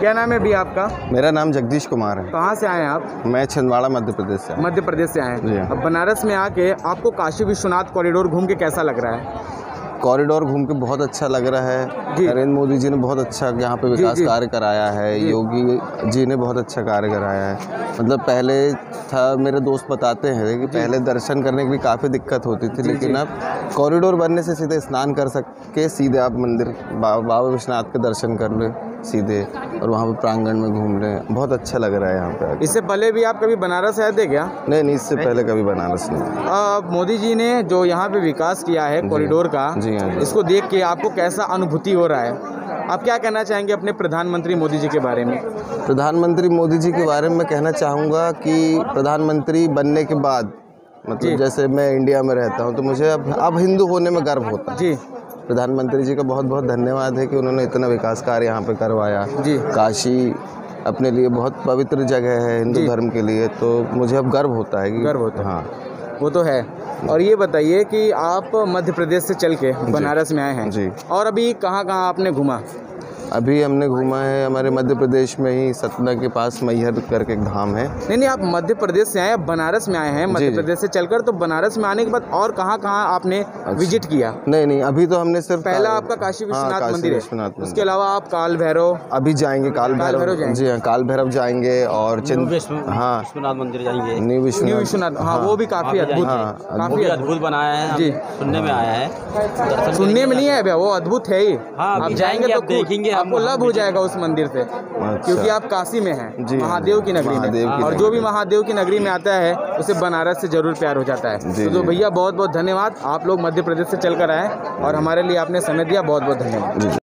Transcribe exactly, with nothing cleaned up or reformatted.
क्या नाम है अभी आपका? मेरा नाम जगदीश कुमार है। कहाँ से आए हैं आप? मैं छिंदवाड़ा मध्य प्रदेश से। मध्य प्रदेश से आए हैं। अब बनारस में आके आपको काशी विश्वनाथ कॉरिडोर घूम के कैसा लग रहा है? कॉरिडोर घूम के बहुत अच्छा लग रहा है। नरेंद्र मोदी जी ने बहुत अच्छा यहाँ पे विकास कार्य कराया है। योगी जी ने बहुत अच्छा कार्य कराया है। मतलब पहले था, मेरे दोस्त बताते हैं कि पहले दर्शन करने के लिए काफ़ी दिक्कत होती थी, लेकिन अब कॉरिडोर बनने से सीधे स्नान कर सके, सीधे आप मंदिर बाबा विश्वनाथ के दर्शन कर ले सीधे, और वहाँ पे प्रांगण में घूम लें। बहुत अच्छा लग रहा है यहाँ पे। इससे पहले भी आप कभी बनारस आए थे क्या? नहीं नहीं, इससे पहले कभी बनारस नहीं। मोदी जी ने जो यहाँ पे विकास किया है कॉरिडोर का, जी हाँ, इसको देख के आपको कैसा अनुभूति हो रहा है? आप क्या कहना चाहेंगे अपने प्रधानमंत्री मोदी जी के बारे में? प्रधानमंत्री मोदी जी के बारे में कहना चाहूँगा कि प्रधानमंत्री बनने के बाद, मतलब जैसे मैं इंडिया में रहता हूँ तो मुझे अब अब हिंदू होने में गर्व होता है। जी, प्रधानमंत्री जी का बहुत बहुत धन्यवाद है कि उन्होंने इतना विकास कार्य यहाँ पे करवाया। जी, काशी अपने लिए बहुत पवित्र जगह है हिंदू धर्म के लिए, तो मुझे अब गर्व होता है कि गर्व होता है। हाँ, वो तो है। और ये बताइए कि आप मध्य प्रदेश से चल के बनारस में आए हैं जी, और अभी कहाँ कहाँ आपने घूमा? अभी हमने घूमा है हमारे मध्य प्रदेश में ही, सतना के पास मैहर करके एक धाम है। नहीं नहीं, आप मध्य प्रदेश से आए, आप बनारस में आए हैं मध्य प्रदेश से चलकर, तो बनारस में आने के बाद और कहाँ कहाँ आपने अच्छा। विजिट किया? नहीं नहीं, अभी तो हमने सिर्फ पहला आपका काशी विश्वनाथ मंदिर है, उसके अलावा आप काल भैरव अभी जाएंगे। काल भैरव जी हाँ, काल भैरव जाएंगे और हाँ विश्वनाथ मंदिर जाएंगे। न्यू न्यू विश्वनाथ, हाँ वो भी काफी अद्भुत है, काफी अद्भुत बनाया है जी। सुनने में आया है, सुनने में नहीं है भैया, वो अद्भुत है ही। आप जाएंगे तो देखेंगे, आपको लव हो जाएगा उस मंदिर से। अच्छा। क्योंकि आप काशी में हैं, महादेव की नगरी में, और जो भी महादेव की नगरी में आता है उसे बनारस से जरूर प्यार हो जाता है। तो भैया बहुत बहुत धन्यवाद, आप लोग मध्य प्रदेश से चलकर आए और हमारे लिए आपने समय दिया, बहुत बहुत धन्यवाद।